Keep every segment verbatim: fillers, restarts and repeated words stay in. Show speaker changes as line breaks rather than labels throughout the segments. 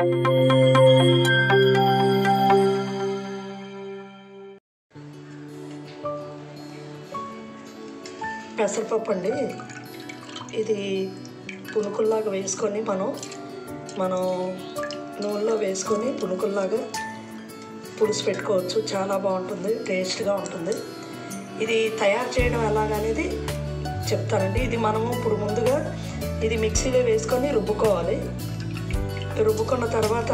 పెసరపప్పు అండి, ఇది పునుకుల్లాగా వేసుకొని మనం మనం నూనెలో వేసుకొని పునుకుల్లాగా పులుసు పెట్టుకోవచ్చు. చాలా బాగుంటుంది, టేస్ట్గా ఉంటుంది. ఇది తయారు చేయడం ఎలాగనేది చెప్తానండి. ఇది మనము ఇప్పుడు ముందుగా ఇది మిక్సీలో వేసుకొని రుబ్బుకోవాలి. రుబ్బుకున్న తర్వాత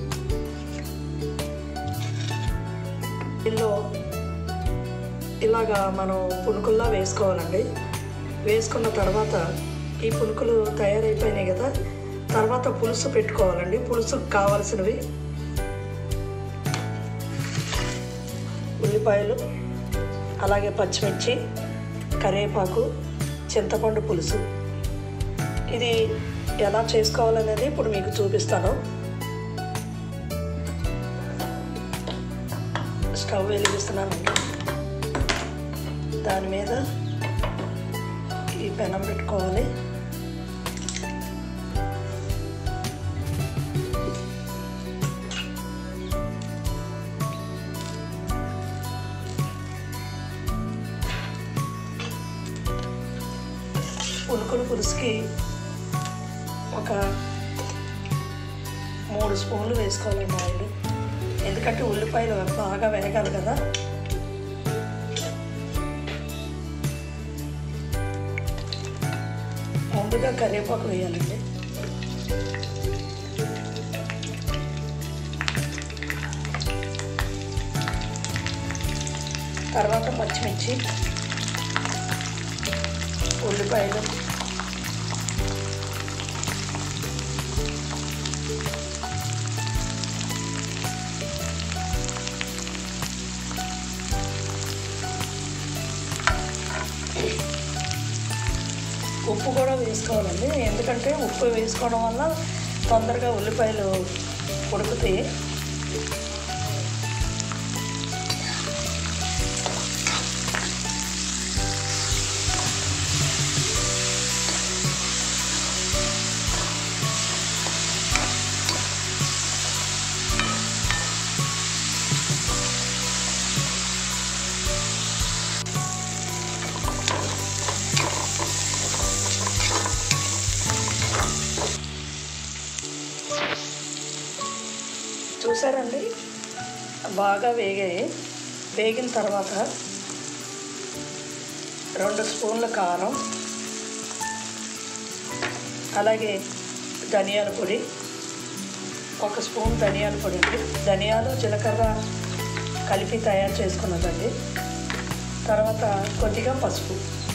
ఇందులో ఇలాగా మనం పునుకుల్లా వేసుకోవాలండి. వేసుకున్న తర్వాత ఈ పునుకులు తయారైపోయినాయి కదా, తర్వాత పులుసు పెట్టుకోవాలండి. పులుసుకు కావాల్సినవి ఉల్లిపాయలు, అలాగే పచ్చిమిర్చి, కరివేపాకు, చింతపండు పులుసు. ఇది ఎలా చేసుకోవాలనేది ఇప్పుడు మీకు చూపిస్తాను. స్టవ్ వెలిగిస్తున్నానండి. దాని మీద ఈ పెనం పెట్టుకోవాలి. పునుకుల పులుసుకి ఒక మూడు స్పూన్లు వేసుకోవాలండి ఆయిల్. ఎందుకంటే ఉల్లిపాయలు బాగా వేగాలి కదా. ముందుగా కరివేపాకు వేయాలండి. తర్వాత పచ్చిమిర్చి, ఉల్లిపాయలు, ఉప్పు కూడా వేసుకోవాలండి. ఎందుకంటే ఉప్పు వేసుకోవడం వల్ల తొందరగా ఉల్లిపాయలు ఉడుకుతాయి. చూసారండి, బాగా వేగాయి. వేగిన తర్వాత రెండు స్పూన్ల కారం, అలాగే ధనియాల పొడి, ఒక స్పూన్ ధనియాల పొడి. ధనియాలు జీలకర్ర కలిపి తయారు చేసుకున్నదండి. తర్వాత కొద్దిగా పసుపు.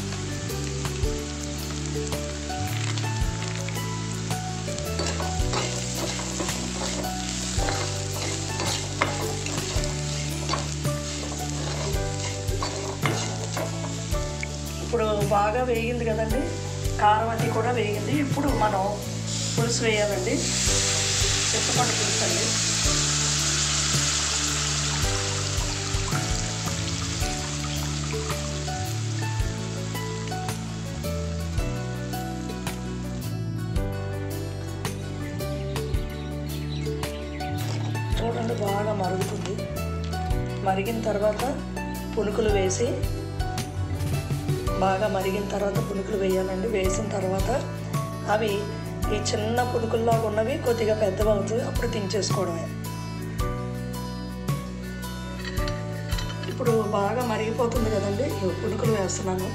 ఇప్పుడు బాగా వేగింది కదండి, కారం అది కూడా వేగింది. ఇప్పుడు మనం పులుసు వేయాలండి. చింతపండు పులుసు అండి. చూడండి, బాగా మరుగుతుంది. మరిగిన తర్వాత పునుకులు వేసి బాగా మరిగిన తర్వాత పునుకులు వేయాలండి. వేసిన తర్వాత అవి ఈ చిన్న పునుకుల్లాగా ఉన్నవి కొద్దిగా పెద్దవి అవుతుంది, అప్పుడు దించేసుకోవడమే. ఇప్పుడు బాగా మరిగిపోతుంది కదండి, పునుకులు వేస్తున్నాను.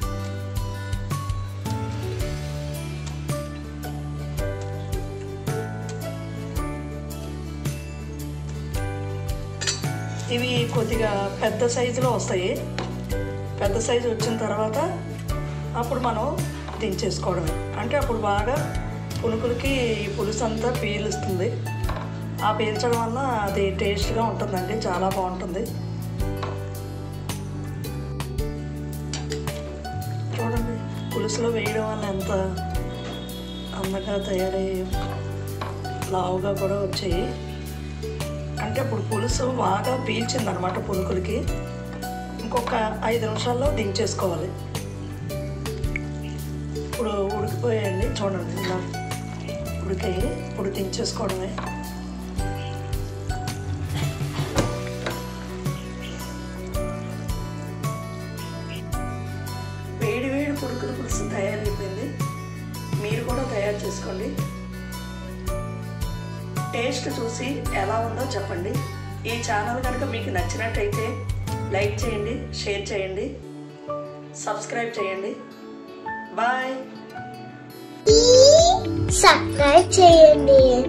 ఇవి కొద్దిగా పెద్ద సైజులో వస్తాయి. పెద్ద సైజు వచ్చిన తర్వాత అప్పుడు మనం దించేసుకోవడమే. అంటే అప్పుడు బాగా పునుకులకి పులుసు అంతా పీలుస్తుంది. ఆ పీల్చడం వల్ల అది టేస్ట్గా ఉంటుందండి, చాలా బాగుంటుంది. చూడండి, పులుసులో వేయడం వల్ల ఎంత అందంగా తయారయ్యి లావుగా కూడా వచ్చాయి. అంటే ఇప్పుడు పులుసు బాగా పీల్చిందనమాట పునుకులకి. ఇంకొక ఐదు నిమిషాల్లో దించేసుకోవాలి. ఇప్పుడు ఉడికిపోయాయండి. చూడండి, ఇలా ఉడికాయి. ఇప్పుడు దించేసుకోవడమే. వేడి వేడి పునుకుల పులుసు తయారైపోయింది. మీరు కూడా తయారు చేసుకోండి. టేస్ట్ చూసి ఎలా ఉందో చెప్పండి. ఈ ఛానల్ కనుక మీకు నచ్చినట్టయితే లైక్ చేయండి, షేర్ చేయండి, సబ్స్క్రైబ్ చేయండి. బాయ్.
సబ్స్క్రైబ్ చేయండి.